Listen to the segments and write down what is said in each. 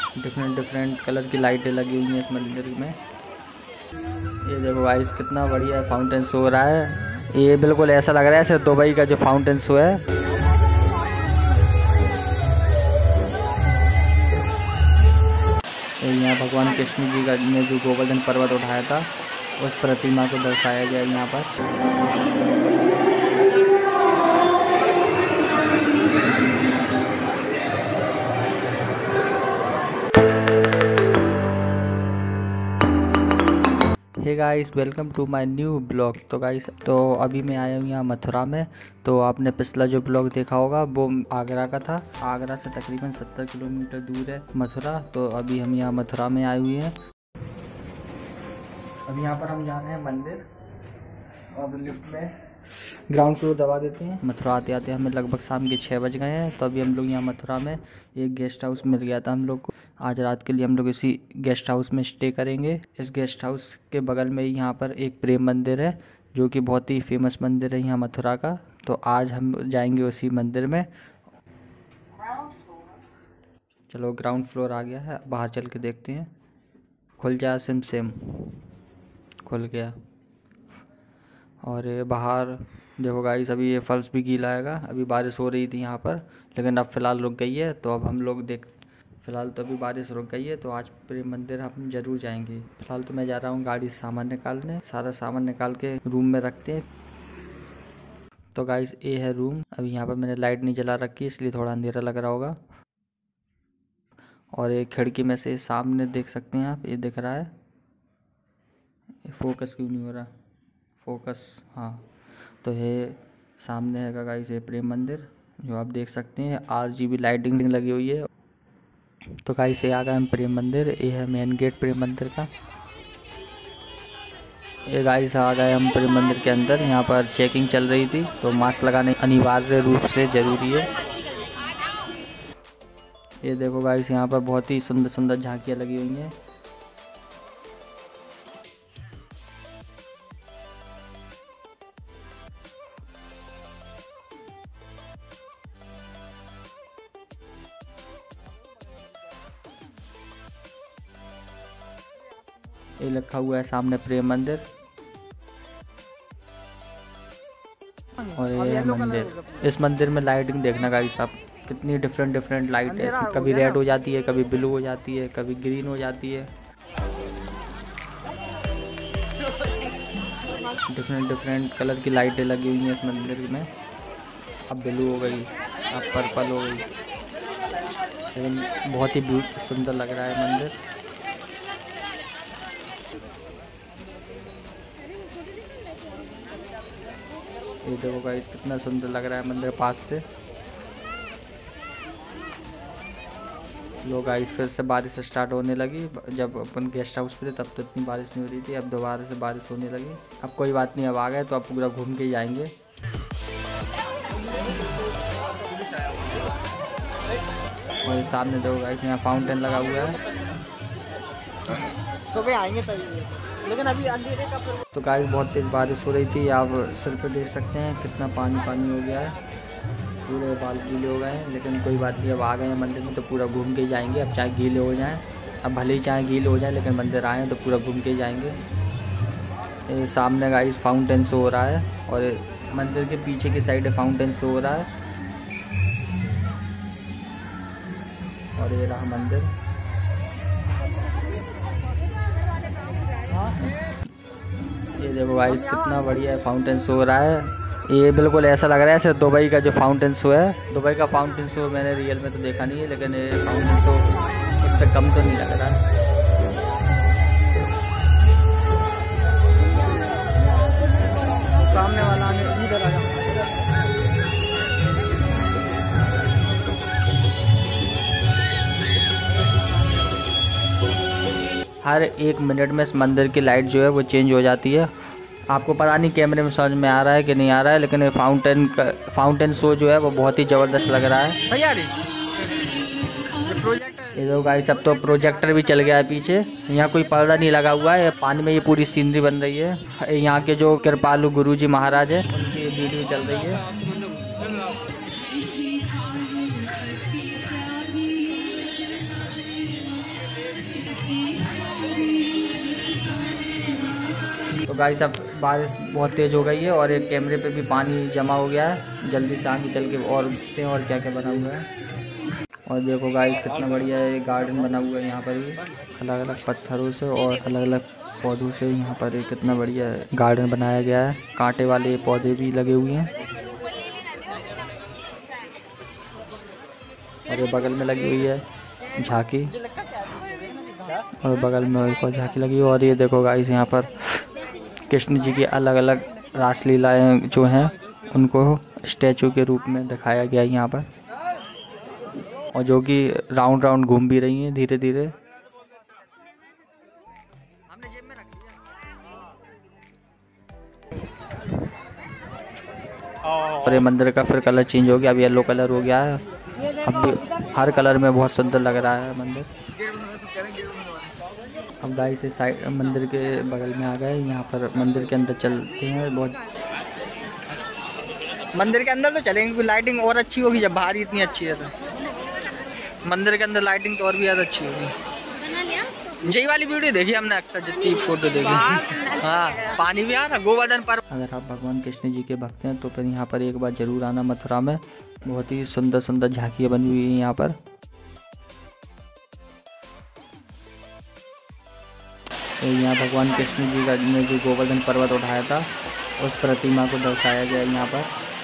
Different different colour की लाइटें लगी हुई हैं इस मंदिर में। ये देखो गाइस कितना बढ़िया फाउंटेन शो हो रहा है। ये बिल्कुल ऐसा लग रहा है जैसे दुबई का जो फाउंटेन शो है। यहाँ भगवान कृष्ण जी का ने जो गोवर्धन पर्वत उठाया था उस प्रतिमा को दर्शाया गया यहाँ पर। Hey guys, welcome to my new blog. तो गाइस अभी मैं आया हूँ यहाँ मथुरा में। तो आपने पिछला जो ब्लॉग देखा होगा वो आगरा का था। आगरा से तकरीबन 70 किलोमीटर दूर है मथुरा। तो अभी हम यहाँ मथुरा में आए हुए हैं। अभी यहाँ पर हम जा रहे हैं मंदिर और लिफ्ट में ग्राउंड फ्लोर दबा देते हैं। मथुरा आते आते हमें लगभग शाम के 6 बज गए हैं। तो अभी हम लोग यहाँ मथुरा में एक गेस्ट हाउस मिल गया था हम लोग को। आज रात के लिए हम लोग इसी गेस्ट हाउस में स्टे करेंगे। इस गेस्ट हाउस के बगल में ही यहाँ पर एक प्रेम मंदिर है जो कि बहुत ही फेमस मंदिर है यहाँ मथुरा का। तो आज हम जाएंगे उसी मंदिर में। चलो ग्राउंड फ्लोर आ गया है, बाहर चल के देखते हैं। खुल जा सिम सिम, खुल गया। और ये बाहर देखो गाइस, अभी ये फर्श भी गीला आएगा। अभी बारिश हो रही थी यहाँ पर, लेकिन अब फ़िलहाल रुक गई है। तो अब हम लोग फ़िलहाल तो अभी बारिश रुक गई है। तो आज प्रेम मंदिर हम ज़रूर जाएंगे। फ़िलहाल तो मैं जा रहा हूँ गाड़ी से सामान निकालने। सारा सामान निकाल के रूम में रखते हैं। तो गाइस ये है रूम। अभी यहाँ पर मैंने लाइट नहीं जला रखी इसलिए थोड़ा अंधेरा लग रहा होगा। और एक खिड़की में से सामने देख सकते हैं आप, ये दिख रहा है। फोकस क्यों नहीं हो रहा? फोकस, हाँ। तो ये सामने है गाइस ये प्रेम मंदिर जो आप देख सकते हैं। RGB लाइटिंग लगी हुई है। तो गाइस ये आ गए हम प्रेम मंदिर। ये है मेन गेट प्रेम मंदिर का। ये गाइस आ गए हम प्रेम मंदिर के अंदर। यहाँ पर चेकिंग चल रही थी तो मास्क लगाने अनिवार्य रूप से ज़रूरी है। ये देखो गाइस, यहाँ पर बहुत ही सुंदर सुंदर झांकियाँ लगी हुई हैं। ये लिखा हुआ है सामने प्रेम मंदिर। और ये है मंदिर। इस मंदिर में लाइटिंग देखना गाइस आप, कितनी डिफरेंट डिफरेंट लाइट है। कभी रेड हो जाती है, कभी ब्लू हो जाती है, कभी ग्रीन हो जाती है। डिफरेंट डिफरेंट कलर की लाइटें लगी हुई हैं इस मंदिर में। अब ब्लू हो गई, अब पर्पल हो गई, लेकिन बहुत ही सुंदर लग रहा है मंदिर। ये देखो गाइस कितना सुंदर लग रहा है मंदिर पास से। लो गाइस, फिर से बारिश स्टार्ट होने लगी। जब अपन गेस्ट हाउस पे थे तब तो इतनी बारिश नहीं हो रही थी, अब दोबारा से बारिश होने लगी। अब कोई बात नहीं, अब आ गए तो अब पूरा घूम के ही जाएंगे। और सामने देखो गाइस, यहाँ फाउंटेन लगा हुआ है। सुबह आएंगे तभी, लेकिन अभी अंधेरे का। तो गाइस बहुत तेज़ बारिश हो रही थी। आप सिर पे देख सकते हैं कितना पानी पानी हो गया है, पूरे बाल गीले हो गए हैं। लेकिन कोई बात नहीं, अब आ गए हैं मंदिर में तो पूरा घूम के जाएंगे। अब चाहे गीले हो जाएं, अब भले ही चाहे गीले हो जाएं, लेकिन मंदिर आए हैं तो पूरा घूम के जाएंगे। ये सामने गाइस फाउंटेन शो हो रहा है और मंदिर के पीछे की साइड फाउंटेन शो हो रहा है। और ये रहा मंदिर। ये देखो गाइस कितना बढ़िया फाउंटेन शो हो रहा है। ये बिल्कुल ऐसा लग रहा है जैसे दुबई का जो फाउंटेन शो है। दुबई का फाउंटेन शो मैंने रियल में तो देखा नहीं है, लेकिन ये फाउंटेन शो इससे कम तो नहीं लग रहा। सामने वाला इधर आ जाओ। हर 1 मिनट में इस मंदिर की लाइट जो है वो चेंज हो जाती है। आपको पता नहीं कैमरे में समझ में आ रहा है कि नहीं आ रहा है, लेकिन ये फाउंटेन शो जो है वो बहुत ही ज़बरदस्त लग रहा है। सही आ रही। ये लोग गाइस, अब तो प्रोजेक्टर भी चल गया है पीछे। यहाँ कोई पर्दा नहीं लगा हुआ है, पानी में ये पूरी सीनरी बन रही है। यहाँ के जो कृपालु गुरुजी महाराज है उनकी वीडियो चल रही है। गाइस अब बारिश बहुत तेज़ हो गई है और एक कैमरे पे भी पानी जमा हो गया है। जल्दी से आगे चल के और देखते हैं और क्या क्या बना हुआ है। और देखो गाइस कितना बढ़िया है, गार्डन बना हुआ है यहाँ पर भी अलग अलग पत्थरों से और अलग अलग पौधों से। यहाँ पर एक कितना बढ़िया गार्डन बनाया गया है, कांटे वाले पौधे भी लगे हुए हैं। और ये बगल में लगी हुई है झांकी और बगल में एक और झांकी लगी है। और ये देखो गाइस यहाँ पर कृष्ण जी की अलग अलग रासलीलाएँ जो हैं उनको स्टैचू के रूप में दिखाया गया है यहाँ पर, और जो कि राउंड राउंड घूम भी रही हैं धीरे धीरे। और ये मंदिर का फिर कलर चेंज हो गया, अब येलो कलर हो गया है। अब भी हर कलर में बहुत सुंदर लग रहा है मंदिर। अब गाइस इस साइड मंदिर के बगल में आ गए, यहाँ पर मंदिर के अंदर चलते हैं। बहुत मंदिर के अंदर तो चलेंगे क्योंकि लाइटिंग और अच्छी होगी जब बाहर ही इतनी अच्छी है तो मंदिर के अंदर लाइटिंग तो और भी ज़्यादा अच्छी होगी। यही वाली वीडियो देखी हमने अक्सर, जितनी फोटो देखी। हाँ पानी भी आ रहा गोवर्धन पर्वत। अगर आप भगवान कृष्ण जी के भक्त हैं तो फिर यहाँ पर एक बार जरूर आना मथुरा में। बहुत ही सुंदर सुंदर झांकियाँ बनी हुई हैं यहाँ पर। यहाँ भगवान कृष्ण जी का ने जो गोवर्धन पर्वत उठाया था उस प्रतिमा को दर्शाया गया है यहाँ पर।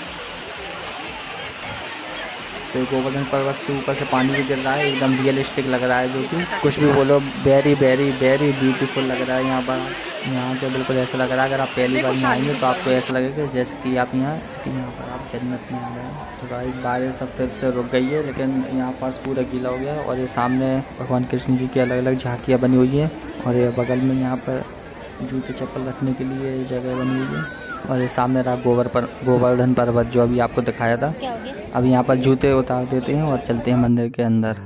तो गोवर्धन पर्वत से ऊपर से पानी भी गिर रहा है, एकदम रियलिस्टिक लग रहा है, जो कि कुछ भी बोलो वेरी वेरी वेरी ब्यूटीफुल लग रहा है यहाँ पर। यहाँ के बिल्कुल ऐसा लग रहा है अगर आप पहली बार यहाँ आएंगे तो आपको ऐसा लगेगा जैसे कि आप यहाँ पर आप जन्नत में आ गए। तो गाइस बारिश अब फिर से रुक गई है, लेकिन यहाँ पास पूरा गीला हो गया है। और ये सामने भगवान कृष्ण जी की अलग अलग झांकियाँ बनी हुई हैं। और ये बगल में यहाँ पर जूते चप्पल रखने के लिए जगह बनी हुई है। और ये सामने रहा गोवर्धन पर्वत जो अभी आपको दिखाया था। अब यहाँ पर जूते उतार देते हैं और चलते हैं मंदिर के अंदर।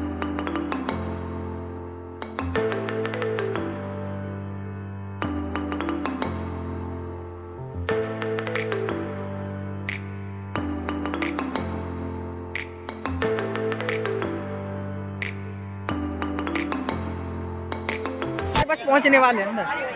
बस पहुंचने वाले हैं अंदर,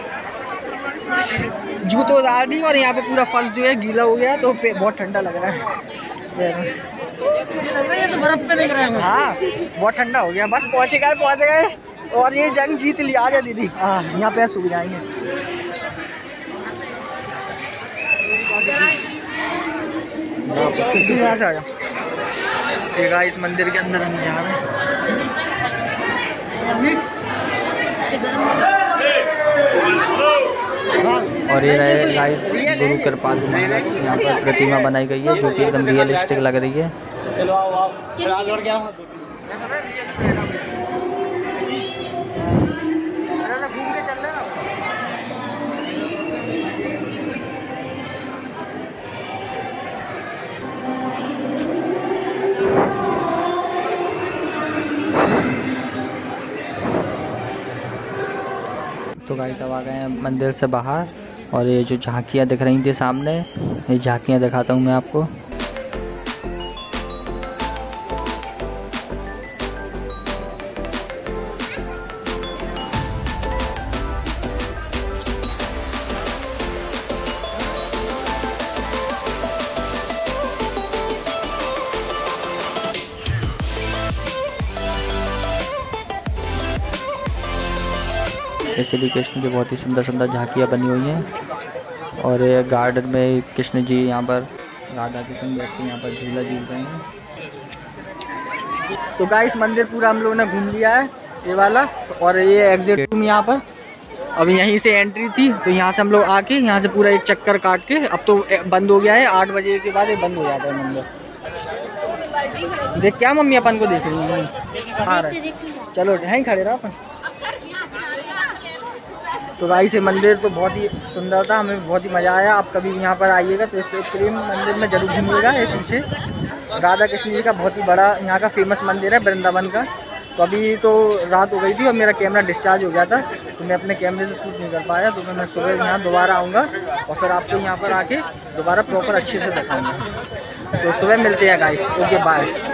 जूते उतार दी और यहाँ पे पूरा फर्श जो है गीला हो गया तो बहुत ठंडा लग रहा है। तो बर्फ पे देख रहे हैं। हाँ बहुत ठंडा हो गया, बस पहुँच गए और ये जंग जीत लिया। आ जा दीदी, हाँ यहाँ पे सूख जाएंगे। यहाँ से आ जाओ। इस मंदिर के अंदर हम जा रहे हैं। और ये रहे गाइस गुरु कृपालु महाराज की यहाँ पर प्रतिमा बनाई गई है जो कि एकदम रियलिस्टिक लग रही है। चलो आओ तो गाइस अब आ गए हैं मंदिर से बाहर। और ये जो झांकियाँ दिख रही थी सामने, ये झांकियाँ दिखाता हूँ मैं आपको। श्री कृष्ण की बहुत ही सुंदर सुंदर झांकियाँ बनी हुई हैं। और ये गार्डन में कृष्ण जी यहाँ पर राधा कृष्ण बैठ के यहाँ पर झूला झूल रहे हैं। तो गाइस मंदिर पूरा हम लोगों ने घूम लिया है ये वाला। और ये एग्जिट रूम यहाँ पर, अब यहीं से एंट्री थी तो यहाँ से हम लोग आके यहाँ से पूरा एक चक्कर काट के, अब तो बंद हो गया है 8 बजे के बाद ये बंद हो जाता है मंदिर। देख क्या मम्मी अपन को देख रही है। हाँ चलो यहीं खड़े रहो अपन। तो गाइस ये मंदिर तो बहुत ही सुंदर था, हमें बहुत ही मज़ा आया। आप कभी यहाँ पर आइएगा तो इस प्रेम मंदिर में जरूर घूमिएगा। ये पीछे राधा कृष्ण जी का बहुत ही बड़ा यहाँ का फेमस मंदिर है वृंदावन का। तो अभी तो रात हो गई थी और मेरा कैमरा डिस्चार्ज हो गया था तो मैं अपने कैमरे से शूट नहीं कर पाया। तो मैं सुबह यहाँ दोबारा आऊँगा और फिर आपको यहाँ पर आके दोबारा प्रॉपर अच्छे से दिखाऊँगा। तो सुबह मिलते हैं गाइस, ओके बाय।